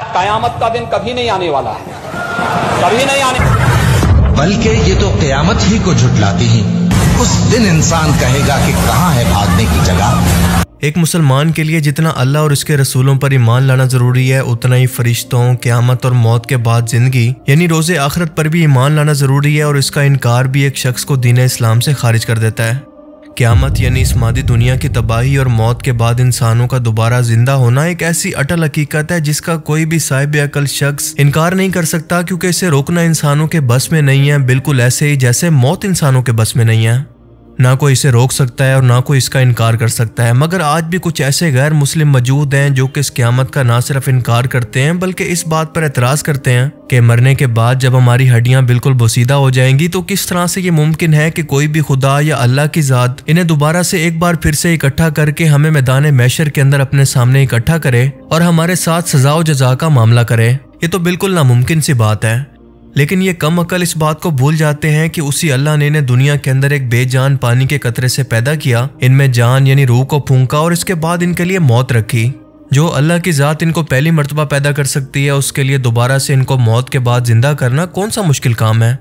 قیامت کا دن کبھی نہیں آنے والا ہے, کبھی نہیں آنے, بلکہ یہ تو قیامت ہی کو جھٹلاتی ہیں. اس دن انسان کہے گا کہ کہاں ہے بھاگنے کی جگہ. ایک مسلمان کے لیے جتنا اللہ اور اس کے رسولوں پر ایمان لانا ضروری ہے, اتنا ہی فرشتوں, قیامت اور موت کے بعد زندگی یعنی روز آخرت پر بھی ایمان لانا ضروری ہے, اور اس کا انکار بھی ایک شخص کو دین اسلام سے خارج کر دیتا ہے. قیامت یعنی اس مادی دنیا کی تباہی اور موت کے بعد انسانوں کا دوبارہ زندہ ہونا ایک ایسی اٹل حقیقت ہے جس کا کوئی بھی صاحب عقل شخص انکار نہیں کر سکتا, کیونکہ اسے روکنا انسانوں کے بس میں نہیں ہے, بالکل ایسے ہی جیسے موت انسانوں کے بس میں نہیں ہے. نہ کوئی اسے روک سکتا ہے اور نہ کوئی اس کا انکار کر سکتا ہے. مگر آج بھی کچھ ایسے غیر مسلم موجود ہیں جو کہ اس قیامت کا نہ صرف انکار کرتے ہیں بلکہ اس بات پر اعتراض کرتے ہیں کہ مرنے کے بعد جب ہماری ہڈیاں بالکل بوسیدہ ہو جائیں گی تو کس طرح سے یہ ممکن ہے کہ کوئی بھی خدا یا اللہ کی ذات انہیں دوبارہ سے ایک بار پھر سے اکٹھا کر کے ہمیں میدان محشر کے اندر اپنے سامنے اکٹھا کرے اور ہمارے ساتھ سزا و جزا کا معاملہ کرے. یہ تو بالکل ناممکن سی بات ہے. لیکن یہ کم عقل اس بات کو بھول جاتے ہیں کہ اسی اللہ نے انہیں دنیا کے اندر ایک بے جان پانی کے قطرے سے پیدا کیا, ان میں جان یعنی روح کو پھونکا اور اس کے بعد ان کے لیے موت رکھی. جو اللہ کی ذات ان کو پہلی مرتبہ پیدا کر سکتی ہے, اس کے لیے دوبارہ سے ان کو موت کے بعد زندہ کرنا کون سا مشکل کام ہے.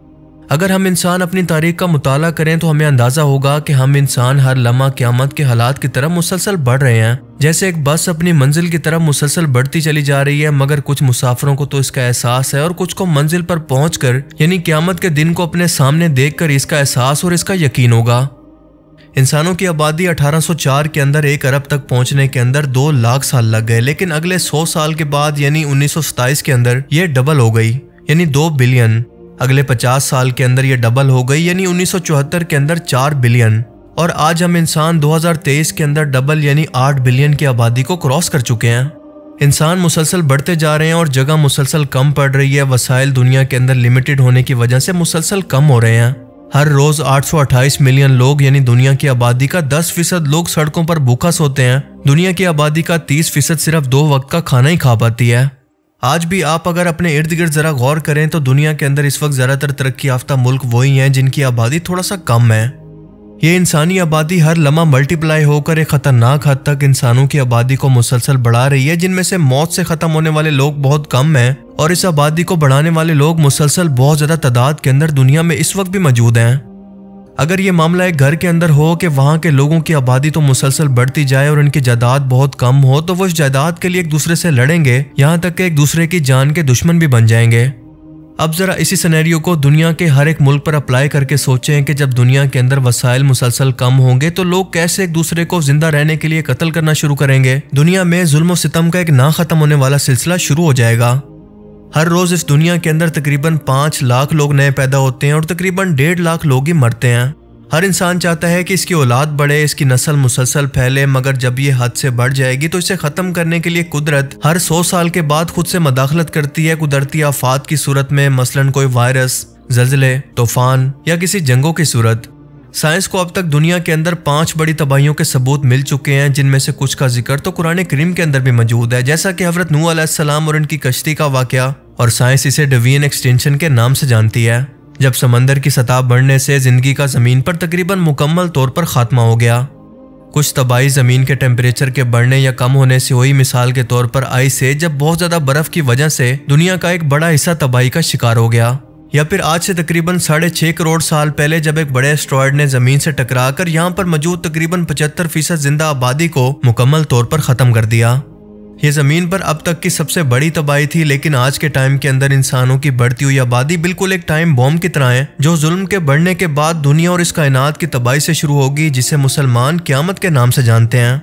اگر ہم انسان اپنی تاریخ کا مطالعہ کریں تو ہمیں اندازہ ہوگا کہ ہم انسان ہر لمحہ قیامت کے حالات کی طرف مسلسل بڑھ رہے ہیں. جیسے ایک بس اپنی منزل کی طرف مسلسل بڑھتی چلی جا رہی ہے, مگر کچھ مسافروں کو تو اس کا احساس ہے اور کچھ کو منزل پر پہنچ کر یعنی قیامت کے دن کو اپنے سامنے دیکھ کر اس کا احساس اور اس کا یقین ہوگا. انسانوں کی آبادی 1804 کے اندر 1 ارب تک پہنچنے کے اندر 2 لاکھ سال لگ گئے, لیکن اگلے 100 سال کے بعد یعنی 1927 کے اندر یہ ڈبل ہو گئی یعنی 2 بلین. اگلے 50 سال کے اندر یہ ڈبل ہو گئی یعنی 1974 کے اندر 4 بلین, اور آج ہم انسان 2023 کے اندر ڈبل یعنی 8 بلین کی آبادی کو کراس کر چکے ہیں. انسان مسلسل بڑھتے جا رہے ہیں اور جگہ مسلسل کم پڑ رہی ہے. وسائل دنیا کے اندر لمیٹڈ ہونے کی وجہ سے مسلسل کم ہو رہے ہیں. ہر روز 828 ملین لوگ یعنی دنیا کی آبادی کا 10% لوگ سڑکوں پر بھوکا سوتے ہیں. دنیا کی آبادی کا 30% صرف 2 وقت کا کھانا ہی کھا پاتی ہے. آج بھی آپ اگر اپنے ارد گرد ذرا غور کریں تو دنیا کے اندر اس وقت زیادہ تر ترقی یافتہ ملک وہی ہیں جن کی آبادی تھوڑا سا کم ہے. یہ انسانی آبادی ہر لمحہ ملٹی پلائی ہو کر ایک خطرناک حد تک انسانوں کی آبادی کو مسلسل بڑھا رہی ہے, جن میں سے موت سے ختم ہونے والے لوگ بہت کم ہیں, اور اس آبادی کو بڑھانے والے لوگ مسلسل بہت زیادہ تعداد کے اندر دنیا میں اس وقت بھی موجود ہیں. اگر یہ معاملہ ایک گھر کے اندر ہو کہ وہاں کے لوگوں کی آبادی تو مسلسل بڑھتی جائے اور ان کی جائیداد بہت کم ہو, تو وہ اس جائیداد کے لیے ایک دوسرے سے لڑیں گے, یہاں تک کہ ایک دوسرے کی جان کے دشمن بھی بن جائیں گے. اب ذرا اسی سینیریو کو دنیا کے ہر ایک ملک پر اپلائی کر کے سوچیں کہ جب دنیا کے اندر وسائل مسلسل کم ہوں گے تو لوگ کیسے ایک دوسرے کو زندہ رہنے کے لیے قتل کرنا شروع کریں گے. دنیا میں ظلم و ستم کا ایک نہ ختم ہونے والا سلسلہ شروع ہو جائے گا. ہر روز اس دنیا کے اندر تقریباً 5 لاکھ لوگ نئے پیدا ہوتے ہیں اور تقریباً 1.5 لاکھ لوگ ہی مرتے ہیں. ہر انسان چاہتا ہے کہ اس کی اولاد بڑھے, اس کی نسل مسلسل پھیلے, مگر جب یہ حد سے بڑھ جائے گی تو اسے ختم کرنے کے لیے قدرت ہر 100 سال کے بعد خود سے مداخلت کرتی ہے قدرتی آفات کی صورت میں, مثلاً کوئی وائرس, زلزلے, طوفان یا کسی جنگوں کی صورت. سائنس کو اب تک دنیا کے اندر 5 بڑی تباہیوں کے ثبوت مل چکے ہیں, جن میں سے کچھ کا ذکر تو قرآن کریم کے اندر بھی موجود ہے, جیسا کہ حضرت نوح علیہ السلام اور ان کی کشتی کا واقعہ, اور سائنس اسے ڈوین ایکسٹینشن کے نام سے جانتی ہے. جب سمندر کی سطح بڑھنے سے زندگی کا زمین پر تقریباً مکمل طور پر خاتمہ ہو گیا. کچھ تباہی زمین کے ٹیمپریچر کے بڑھنے یا کم ہونے سے ہوئی, مثال کے طور پر آئس ایج, جب بہت زیادہ برف کی وجہ سے دنیا کا ایک بڑا حصہ تباہی کا شکار ہو گیا. یا پھر آج سے تقریباً 6.5 کروڑ سال پہلے جب ایک بڑے اسٹرائیڈ نے زمین سے ٹکرا کر یہاں پر موجود تقریباً 75% زندہ آبادی کو مکمل طور پر ختم کر دیا. یہ زمین پر اب تک کی سب سے بڑی تباہی تھی, لیکن آج کے ٹائم کے اندر انسانوں کی بڑھتی ہوئی آبادی بالکل ایک ٹائم بوم کی طرح ہے, جو ظلم کے بڑھنے کے بعد دنیا اور اس کائنات کی تباہی سے شروع ہوگی, جسے مسلمان قیامت کے نام سے جانتے ہیں.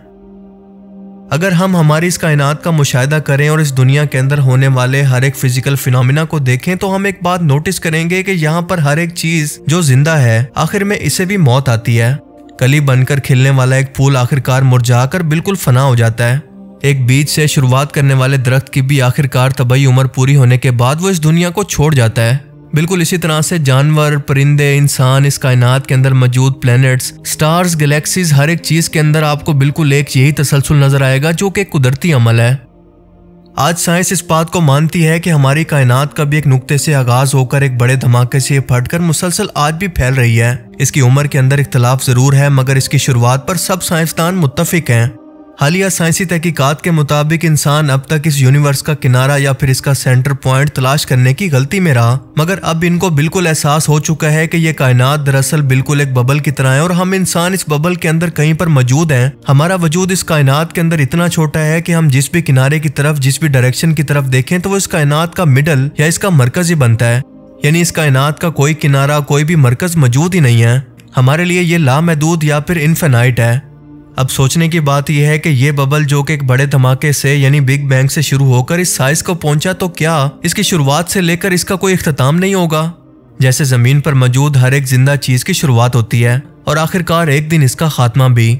اگر ہم ہماری اس کائنات کا مشاہدہ کریں اور اس دنیا کے اندر ہونے والے ہر ایک فزیکل فینومینا کو دیکھیں تو ہم ایک بات نوٹس کریں گے کہ یہاں پر ہر ایک چیز جو زندہ ہے آخر میں اسے بھی موت آتی ہے. کلی بن کر کھلنے والا ایک پھول آخرکار مرجھا کر بالکل فنا ہو جاتا ہے. ایک بیج سے شروعات کرنے والے درخت کی بھی آخرکار طبعی عمر پوری ہونے کے بعد وہ اس دنیا کو چھوڑ جاتا ہے. بالکل اسی طرح سے جانور, پرندے, انسان, اس کائنات کے اندر موجود پلینٹس, سٹارز, گلیکسیز, ہر ایک چیز کے اندر آپ کو بالکل ایک یہی تسلسل نظر آئے گا جو کہ ایک قدرتی عمل ہے. آج سائنس اس بات کو مانتی ہے کہ ہماری کائنات کا بھی ایک نقطے سے آغاز ہو کر ایک بڑے دھماکے سے پھٹ کر مسلسل آج بھی پھیل رہی ہے. اس کی عمر کے اندر اختلاف ضرور ہے, مگر اس کی شروعات پر سب سائنسدان متفق ہیں. حالیہ سائنسی تحقیقات کے مطابق انسان اب تک اس یونیورس کا کنارہ یا پھر اس کا سینٹر پوائنٹ تلاش کرنے کی غلطی میں رہا، مگر اب ان کو بالکل احساس ہو چکا ہے کہ یہ کائنات دراصل بالکل ایک ببل کی طرح ہے اور ہم انسان اس ببل کے اندر کہیں پر موجود ہیں۔ ہمارا وجود اس کائنات کے اندر اتنا چھوٹا ہے کہ ہم جس بھی کنارے کی طرف، جس بھی ڈائریکشن کی طرف دیکھیں تو وہ اس کائنات کا مڈل یا اس کا مرکز ہی بنتا ہے، یعنی اس کائنات کا کوئی کنارہ، کوئی بھی مرکز موجود ہی نہیں ہے۔ ہمارے لیے یہ لامحدود یا پھر انفینائٹ ہے۔ اب سوچنے کی بات یہ ہے کہ یہ ببل جو کہ ایک بڑے دھماکے سے یعنی بگ بینگ سے شروع ہو کر اس سائز کو پہنچا، تو کیا اس کی شروعات سے لے کر اس کا کوئی اختتام نہیں ہوگا؟ جیسے زمین پر موجود ہر ایک زندہ چیز کی شروعات ہوتی ہے اور آخرکار ایک دن اس کا خاتمہ بھی۔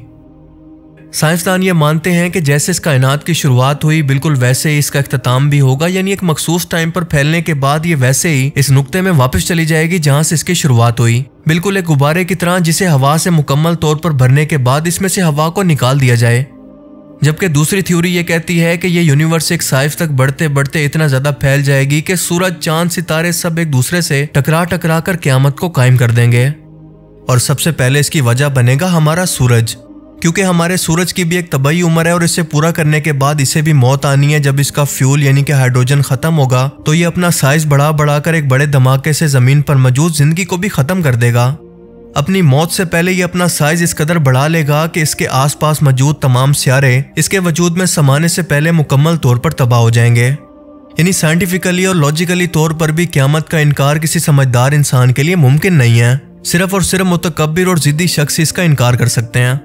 سائنسدان یہ مانتے ہیں کہ جیسے اس کائنات کی شروعات ہوئی بالکل ویسے ہی اس کا اختتام بھی ہوگا، یعنی ایک مخصوص ٹائم پر پھیلنے کے بعد یہ ویسے ہی اس نقطے میں واپس چلی جائے گی جہاں سے اس کی شروعات ہوئی، بالکل ایک غبارے کی طرح جسے ہوا سے مکمل طور پر بھرنے کے بعد اس میں سے ہوا کو نکال دیا جائے۔ جبکہ دوسری تھیوری یہ کہتی ہے کہ یہ یونیورس ایک سائز تک بڑھتے بڑھتے اتنا زیادہ پھیل جائے گی کہ سورج، چاند، ستارے سب ایک دوسرے سے ٹکرا کر قیامت کو قائم کر دیں گے، اور سب سے پہلے اس کی وجہ بنے گا ہمارا سورج، کیونکہ ہمارے سورج کی بھی ایک طبعی عمر ہے اور اسے پورا کرنے کے بعد اسے بھی موت آنی ہے۔ جب اس کا فیول یعنی کہ ہائیڈروجن ختم ہوگا تو یہ اپنا سائز بڑھا کر ایک بڑے دھماکے سے زمین پر موجود زندگی کو بھی ختم کر دے گا۔ اپنی موت سے پہلے یہ اپنا سائز اس قدر بڑھا لے گا کہ اس کے آس پاس موجود تمام سیارے اس کے وجود میں سمانے سے پہلے مکمل طور پر تباہ ہو جائیں گے۔ یعنی سائنٹیفکلی اور لاجیکلی طور پر بھی قیامت کا انکار کسی سمجھدار انسان کے لیے ممکن نہیں ہے، صرف اور صرف متکبر اور ضدی شخص اس کا انکار کر سکتے ہیں۔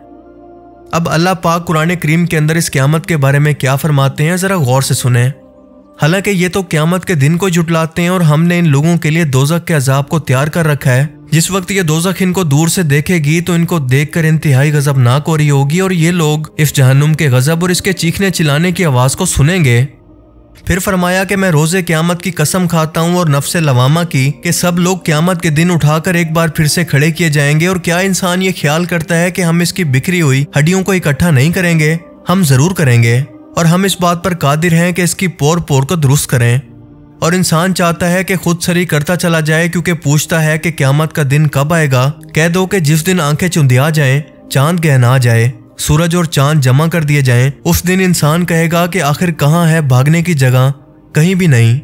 اب اللہ پاک قرآن کریم کے اندر اس قیامت کے بارے میں کیا فرماتے ہیں، ذرا غور سے سنیں۔ حالانکہ یہ تو قیامت کے دن کو جھٹلاتے ہیں اور ہم نے ان لوگوں کے لیے دوزخ کے عذاب کو تیار کر رکھا ہے۔ جس وقت یہ دوزخ ان کو دور سے دیکھے گی تو ان کو دیکھ کر انتہائی غضبناک ہو رہی ہوگی اور یہ لوگ اس جہنم کے غضب اور اس کے چیخنے چلانے کی آواز کو سنیں گے۔ پھر فرمایا کہ میں روز قیامت کی قسم کھاتا ہوں اور نفس لوامہ کی کہ سب لوگ قیامت کے دن اٹھا کر ایک بار پھر سے کھڑے کیے جائیں گے، اور کیا انسان یہ خیال کرتا ہے کہ ہم اس کی بکھری ہوئی ہڈیوں کو اکٹھا نہیں کریں گے؟ ہم ضرور کریں گے، اور ہم اس بات پر قادر ہیں کہ اس کی پور کو درست کریں۔ اور انسان چاہتا ہے کہ خود سری کرتا چلا جائے، کیونکہ پوچھتا ہے کہ قیامت کا دن کب آئے گا۔ کہہ دو کہ جس دن آنکھیں چندیا جائیں، چاند گہنا جائے، سورج اور چاند جمع کر دیے جائیں، اس دن انسان کہے گا کہ آخر کہاں ہے بھاگنے کی جگہ؟ کہیں بھی نہیں۔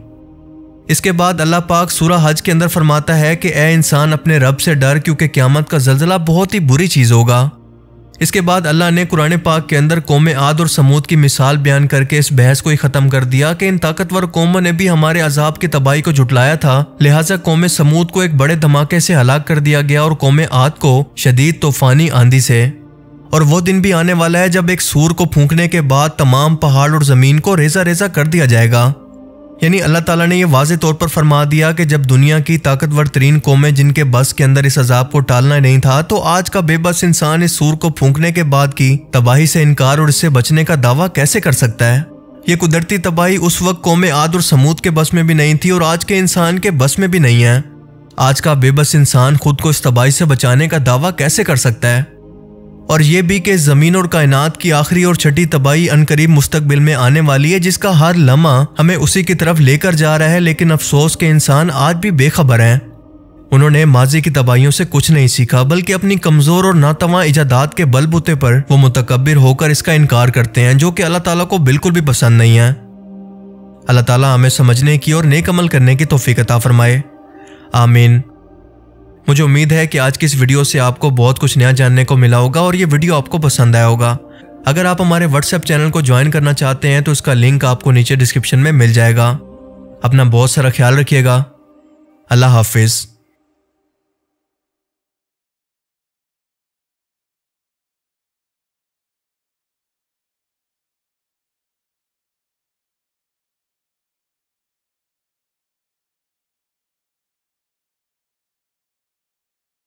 اس کے بعد اللہ پاک سورہ حج کے اندر فرماتا ہے کہ اے انسان اپنے رب سے ڈر، کیونکہ قیامت کا زلزلہ بہت ہی بری چیز ہوگا۔ اس کے بعد اللہ نے قرآن پاک کے اندر قوم عاد اور سمود کی مثال بیان کر کے اس بحث کو ہی ختم کر دیا کہ ان طاقتور قوموں نے بھی ہمارے عذاب کی تباہی کو جھٹلایا تھا، لہٰذا قوم سمود کو ایک بڑے دھماکے سے ہلاک کر دیا گیا اور قوم عاد کو شدید طوفانی آندھی سے۔ اور وہ دن بھی آنے والا ہے جب ایک سور کو پھونکنے کے بعد تمام پہاڑ اور زمین کو ریزہ ریزہ کر دیا جائے گا۔ یعنی اللہ تعالیٰ نے یہ واضح طور پر فرما دیا کہ جب دنیا کی طاقتور ترین قومیں جن کے بس کے اندر اس عذاب کو ٹالنا نہیں تھا، تو آج کا بے بس انسان اس سور کو پھونکنے کے بعد کی تباہی سے انکار اور اس سے بچنے کا دعویٰ کیسے کر سکتا ہے؟ یہ قدرتی تباہی اس وقت قوم عاد اور سمود کے بس میں بھی نہیں تھی اور آج کے انسان کے بس میں بھی نہیں ہے۔ آج کا بے بس انسان خود کو اس تباہی سے بچانے کا دعویٰ کیسے کر سکتا ہے؟ اور یہ بھی کہ زمین اور کائنات کی آخری اور چھٹی تباہی عنقریب مستقبل میں آنے والی ہے، جس کا ہر لمحہ ہمیں اسی کی طرف لے کر جا رہا ہے، لیکن افسوس کہ انسان آج بھی بے خبر ہیں۔ انہوں نے ماضی کی تباہیوں سے کچھ نہیں سیکھا، بلکہ اپنی کمزور اور ناتواں ایجادات کے بل بوتے پر وہ متکبر ہو کر اس کا انکار کرتے ہیں، جو کہ اللہ تعالیٰ کو بالکل بھی پسند نہیں ہے۔ اللہ تعالیٰ ہمیں سمجھنے کی اور نیک عمل کرنے کی توفیق عطا فرمائے، آمین۔ مجھے امید ہے کہ آج کی اس ویڈیو سے آپ کو بہت کچھ نیا جاننے کو ملا ہوگا اور یہ ویڈیو آپ کو پسند آیا ہوگا۔ اگر آپ ہمارے واٹس ایپ چینل کو جوائن کرنا چاہتے ہیں تو اس کا لنک آپ کو نیچے ڈسکرپشن میں مل جائے گا۔ اپنا بہت سارا خیال رکھیے گا۔ اللہ حافظ۔